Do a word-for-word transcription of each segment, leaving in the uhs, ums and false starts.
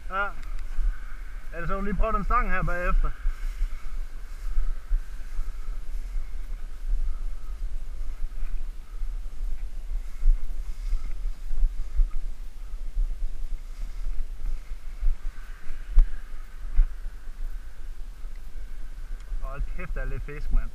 Ja. Ellers så vil lige prøve den stang her bagefter. Hold kæft, der er lidt fisk, mand.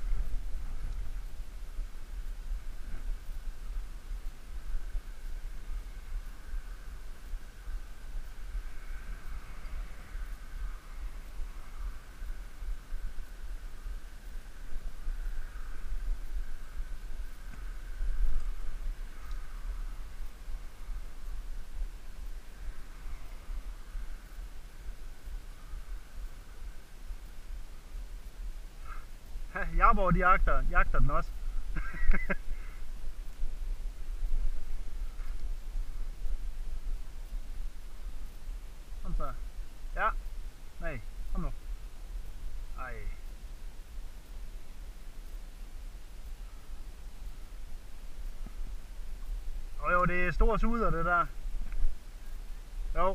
Jarborg, de jagter, jagter den også. Kom så. Ja. Nej, kom nu. Ej. Og jo, det er store suder, det der. Jo.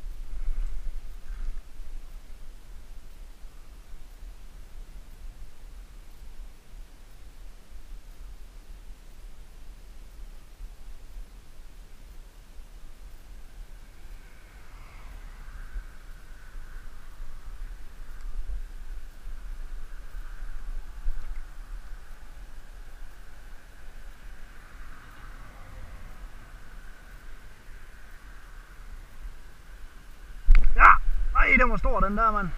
Ja! Ej, den var stor, den der, mand.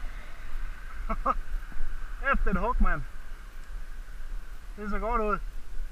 Efter et hug, mand. Det ser godt ud.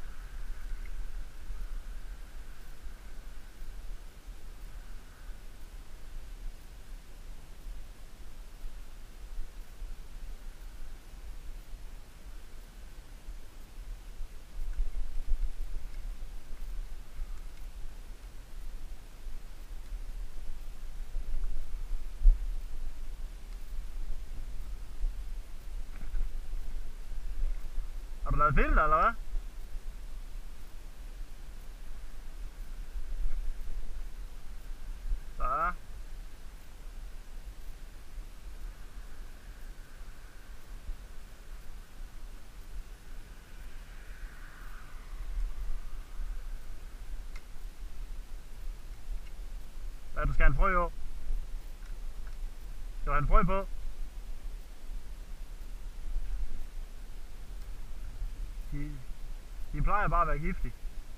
Har du lavet filter, eller hvad? Så. Hvad, du skal have en frø på? Skal du have en frø på? De, de plejer bare at være giftige.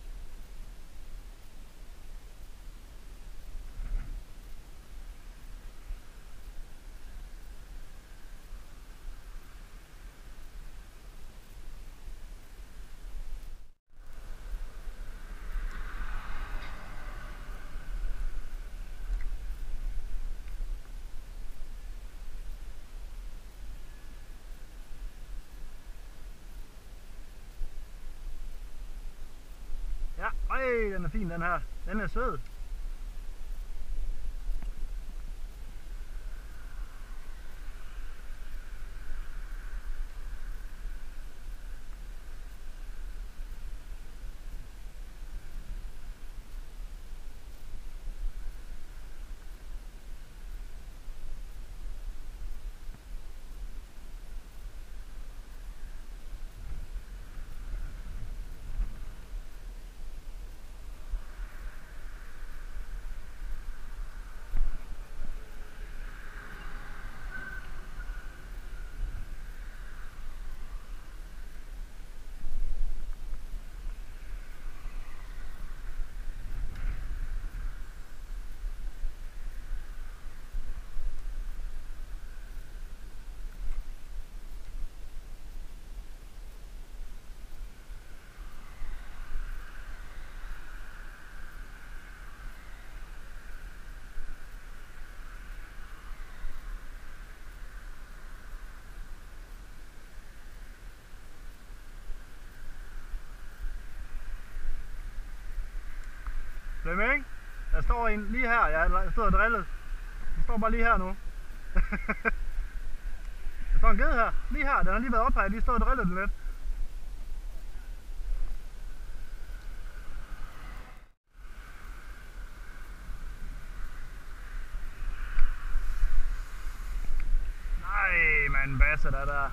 Ja, ej, den er fin, den her. Den er sød. Flemming, der står en lige her. Jeg stod og drillet. Den står bare lige her nu. Der står en ged her. Lige her. Den har lige været oppe her. Jeg lige stået og drillet den lidt. basse der der.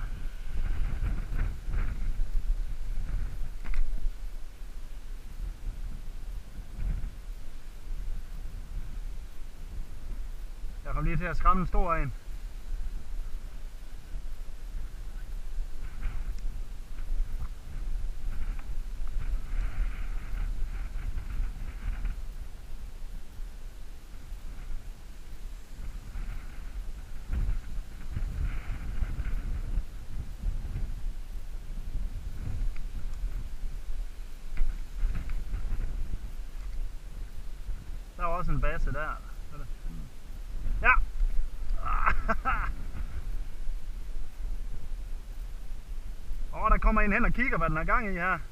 Jeg kom lige til at skræmme en stor en. Der var også en basse der. Ja! Åh, oh, der kommer en hen og kigger, hvad den har gang i her.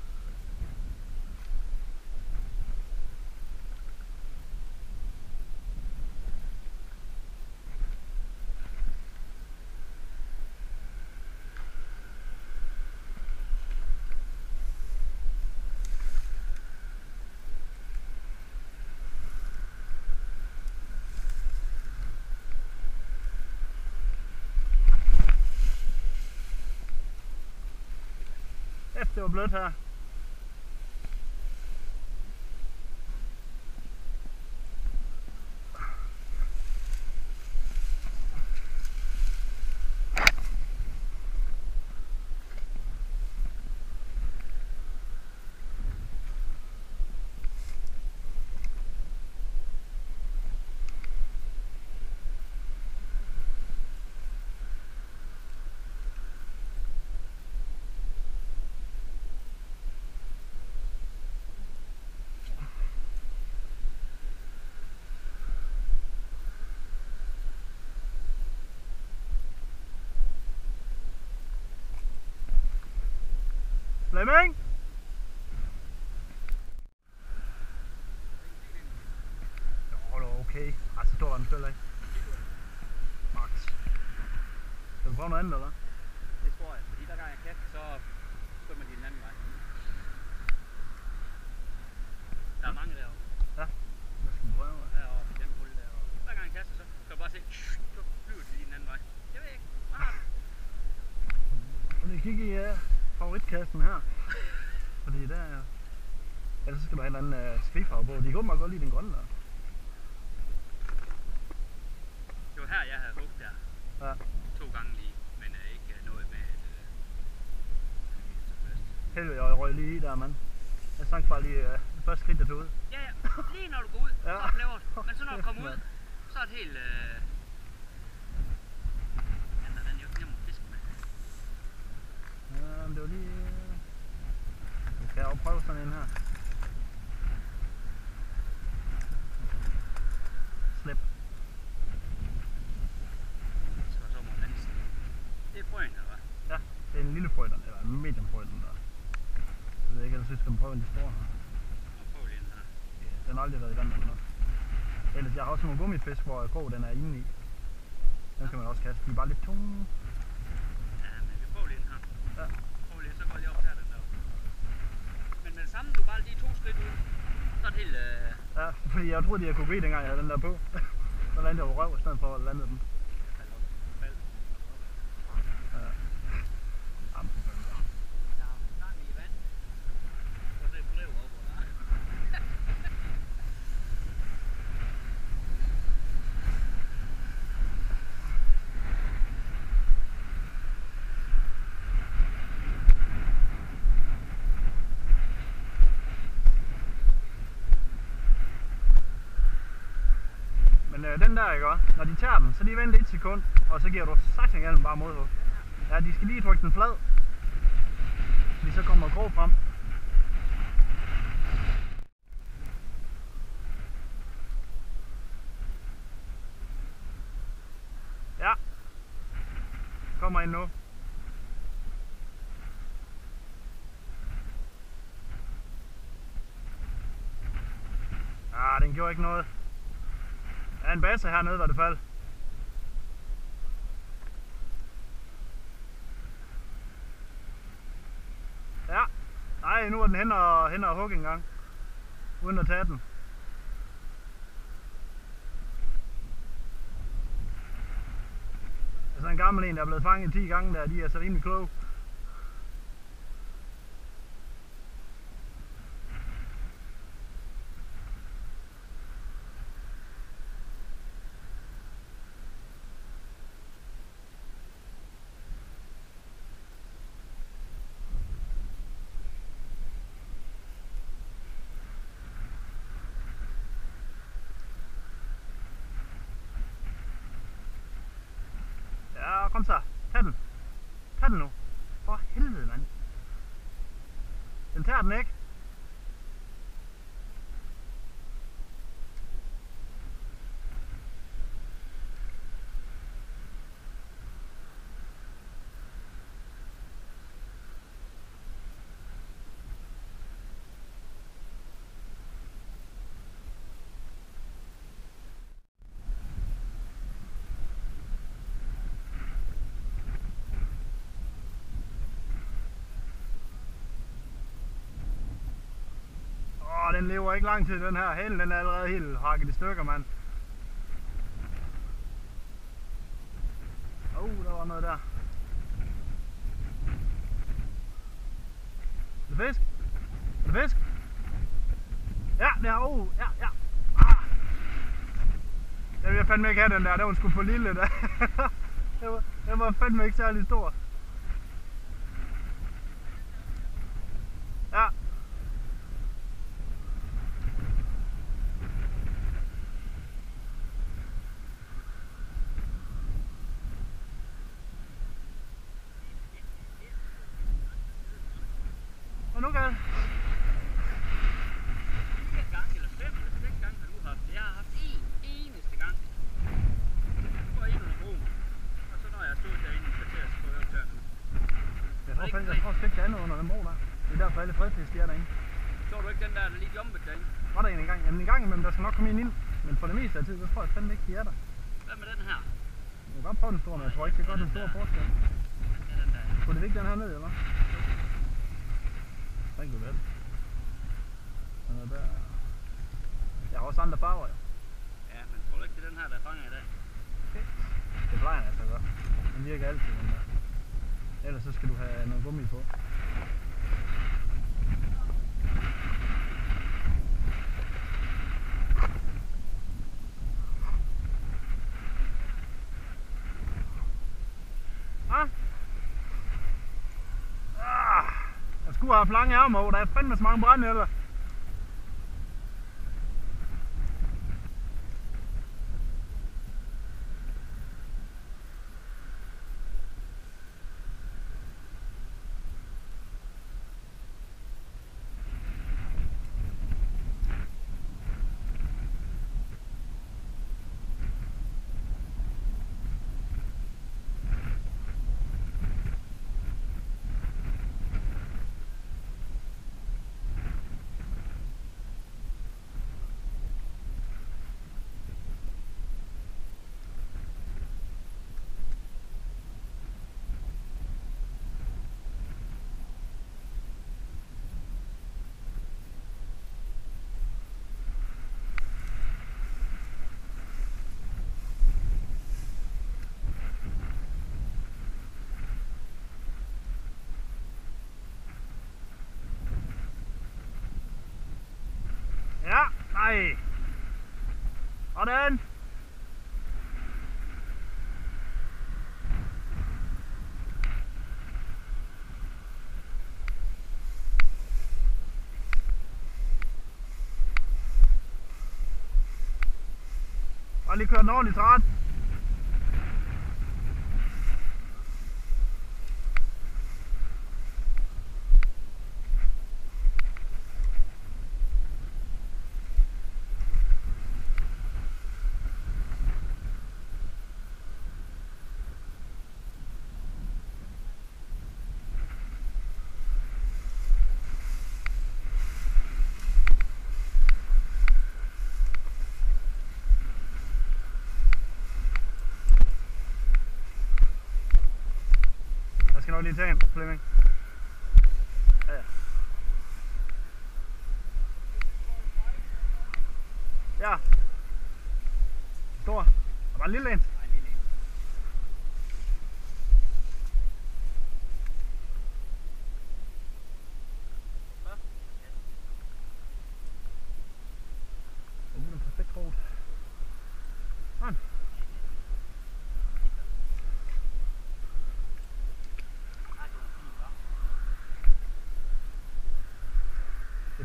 Det var blødt her. Flemming? Jo, det var okay. Ej, så stor var den selv ikke. Max. Skal du prøve noget andet, eller? Det tror jeg, fordi hver gang jeg kaster, så svømmer de den anden vej. Der er mange derovre. Ja, hvad skal vi prøve? Herovre i den hul derovre. Hver gang jeg kaster, så kan du bare se, så flyver de lige den anden vej. Jeg ved ikke, hvad har du? Så vil jeg kigge i uh, favoritkassen her. Fordi der er... Ellers så skal du have en eller anden uh, skrigfarve på. De kan åbenbart godt lide den grønne der. Det var her, jeg havde hugget der. Ja. To gange lige, men uh, ikke uh, noget med at uh, helvede, jeg røg lige i der, mand. Jeg sang bare lige uh, det første skridt, der tog ud. Ja, ja. Lige når du går ud, ja. så er plævret. Men så når du kommer ud, så er det helt... Uh... Den er den jo ikke nem at fiske med. Ja, men det var lige... Jeg skal jo prøve sådan en her. Slip. Så så må den... Det er frøen, eller hvad? Ja, det er en lille frøden, eller en medium frøden der. Jeg ved ikke, ellers skal man prøve en de store her. Prøv lige den her. Ja, den har aldrig været i vand eller noget. Ellers, jeg har også nogle gummifisk, hvor grå den er inde i. Den kan man også kaste. De er bare lidt tunge. Ja, men vi prøver lige den her. Ja. Prøv lige, så går jeg lige op til den der. Men med det samme, du bare lige to skridt ud, så er det helt... Øh... Ja, fordi jeg troede, jeg kunne grine, dengang jeg havde den der på. Så landede jeg jo røv i stedet for at lande den. Ja. Jamen, der er gang i vand. Så det brev op under. Men øh, den der, ikke også? Når de tager den, så lige vente et sekund, og så giver du satan af den bare modhug. Ja, de skal lige trykke den flad, fordi så kommer grå frem. Ja, kommer ind nu. Ah, den gjorde ikke noget. Der er en basse hernede, hvor det faldt. Ja. Nej, nu er den hen og, hen og hugge en gang. Uden at tage den. Altså en gammel en, der er blevet fanget ti gange, der de er så rimelig kloge. Ja, kom så. Tag den. Tag den nu. For helvede, mand. Den tager den ikke. Den lever ikke lang tid, den her. Hælen den er allerede helt hakket i stykker, mand. Åh, oh, der var noget der. Er det fisk? Er det fisk? Ja, det er oh, ja, ja. Ah. Jeg vil fandme ikke have den der, den var sgu for lille der. den, var, den var fandme ikke særlig stor. Ja. Og nu kan jeg... fire gange eller fem eller seks gange har du haft det. Jeg har haft én eneste gang. Så går jeg ind under broen. Og så når jeg stod derinde i kvarter, så går jeg op dernede. Jeg tror faktisk, jeg tror slet ikke det andet under den bro der. Det er derfor alle fredfisk er derinde. Så du ikke den der, der lige jumpet derinde? Var der en engang? Jamen en gang imellem, der skal nok komme en ind. Men for det meste af tiden, så tror jeg fandme ikke, de er der. Hvad med den her? Jeg kan godt prøve den store, men jeg tror ikke, det gør den store forskel. Det er den der. Kunne det ikke den her ned, eller? Den kunne vel. Den er der. Jeg har også andre farver, jo. Ja, men tror du ikke, det er den her, der fanger i dag? Okay. Det plejer den altså at gøre. Den virker altid, den der. Ellers så skal du have noget gummi på. Ah. Ah. Jeg skulle have haft lange ærmer over, der er fandme så mange brændenælder. Ja, nej. Og den. Og lige kørt den ordentligt træt. Jeg skal nok lige tage en, Flemming. Ja, ja. Ja. Stor. Der var en lille en. Nej, en lille en.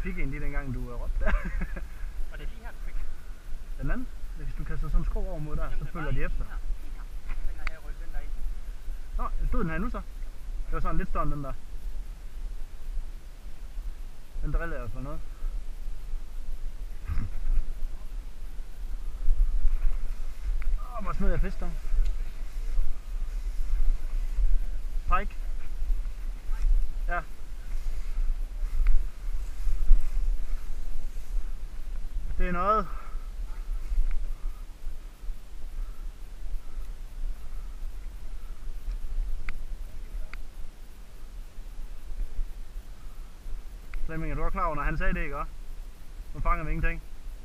fik en lige dengang du uh, råbte der. Og det er lige her, du fik. Den anden, hvis du kaster sådan en skrå over mod der, Jamen, så det følger var de en efter. lige her. Lige her. Den har jeg rykket den der ind. Nå, stod den her nu så? Det var sådan lidt større end den der. Den driller i hvert fald noget. Åh, hvor smed jeg fisk der. Pike. Ja. Det er noget. Flemming, er du også klar over, når han sagde det, ikke også? Nu fanger vi ingenting.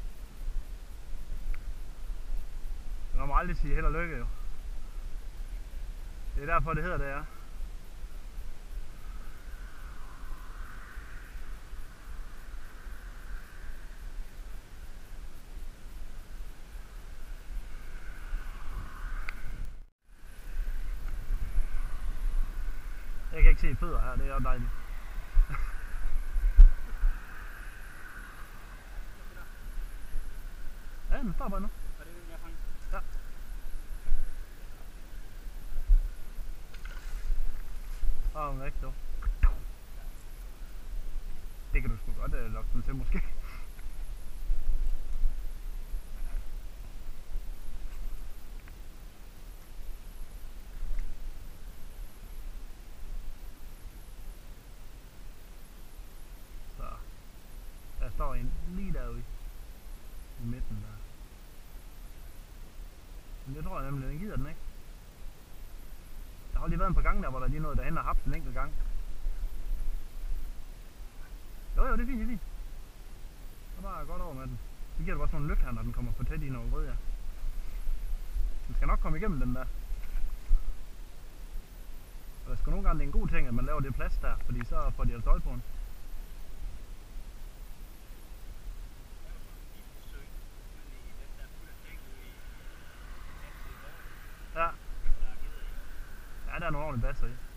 Man må aldrig sige held og lykke, jo. Det er derfor, det hedder det, ja. Jeg kan ikke se fødder her, det er jo dejligt. Ja, den står bare nu. Var det den, jeg fangede? Ja. Åh, oh, væk dog. Det kan du sgu godt uh, lokke den til, måske. Så. Der står en lige derude i midten der. Men det tror jeg nemlig, den gider den ikke. Der har lige været en par gange der, hvor der lige noget derhen og haft en enkelt gang. Jo jo, det er fint, det er fint. Så bare godt over med den. Så giver det bare sådan nogle lyk her, når den kommer for tæt i noget rød, ja. Den skal nok komme igennem den der. Og der skal nogle gange, det er en god ting, at man laver det plads der, fordi så får de altså øje på den. Ja. Ja, der er nogle ordentlige basser i.